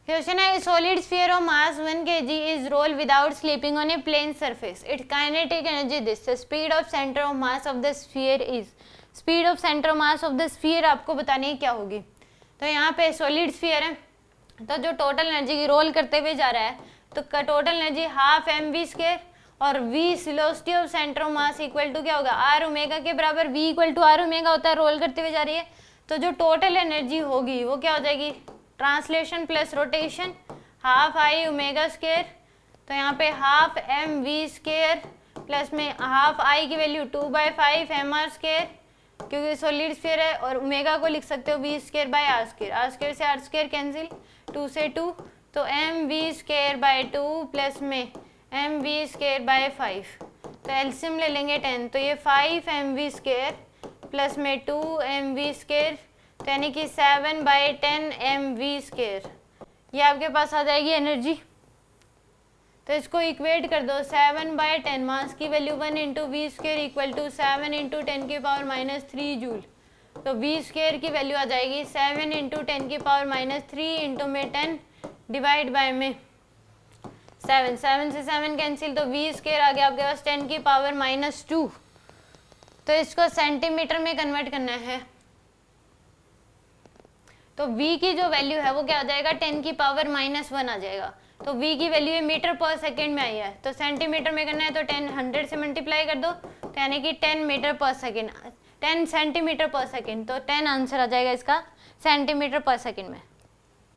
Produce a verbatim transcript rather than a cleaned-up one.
Question है, solid sphere of mass one kg is roll without slipping on a plane surface, its kinetic energy this, the speed of centre of mass of the sphere is, speed of centre of mass of the sphere आपको बतानी है क्या होगी। तो यहाँ पे solid sphere है, तो जो टोटल एनर्जी की रोल करते हुए जा रहा है, तो total energy half M V square और v velocity of centre of mass equal to क्या होगा, आर ओमेगा के बराबर, v equal to R omega होता है, रोल करते हुए जा रही है। तो जो टोटल एनर्जी होगी वो क्या हो जाएगी, translation plus rotation, half I omega square, तो यहाँ पे half M V square plus में हाफ आई की value two by five M R square, क्योंकि सॉलिड स्फीयर है, और ओमेगा को लिख सकते हो V square by R square, R square से आर स्क्वायर कैंसिल, टू से टू, तो M V square by two plus में M V square by five, तो एलसीएम ले लेंगे टेन, तो ये five M V square plus में टू एम वी स्क्वायर, तो यानी कि seven by ten M V square, ये आपके पास आ जाएगी एनर्जी। तो इसको इक्वेट कर दो, सेवन बाई टेन, मास की value one into V square equal to seven into ten की पावर माइनस थ्री जूल, तो वी स्क्वायर की वैल्यू आ जाएगी सेवन इंटू टेन की पावर माइनस थ्री इंटू में टेन डिवाइड बाय में seven, seven से सेवन कैंसिल, तो वी स्क्वायर आ गया आपके पास टेन की पावर माइनस टू। तो इसको सेंटीमीटर में कन्वर्ट करना है, तो v की जो वैल्यू है वो क्या आ जाएगा, टेन की पावर माइनस वन आ जाएगा। तो v की वैल्यू मीटर पर सेकेंड में आई है, तो सेंटीमीटर में करना है, तो टेन हंड्रेड से मल्टीप्लाई कर दो, तो यानी कि टेन मीटर पर सेकेंड, टेन सेंटीमीटर पर सेकेंड, तो टेन आंसर आ जाएगा इसका सेंटीमीटर पर सेकेंड में।